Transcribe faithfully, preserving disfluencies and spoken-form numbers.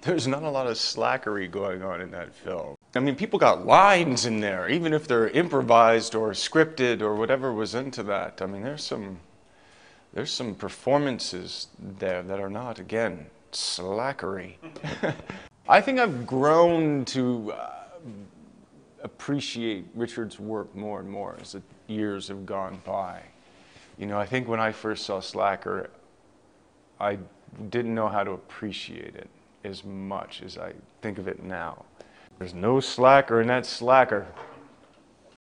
There's not a lot of slackery going on in that film. I mean, people got lines in there, even if they're improvised or scripted or whatever was into that. I mean, there's some, there's some performances there that are not, again, slackery. I think I've grown to uh, appreciate Richard's work more and more as the years have gone by. You know, I think when I first saw Slacker, I didn't know how to appreciate it as much as I think of it now. There's no slacker in that slacker.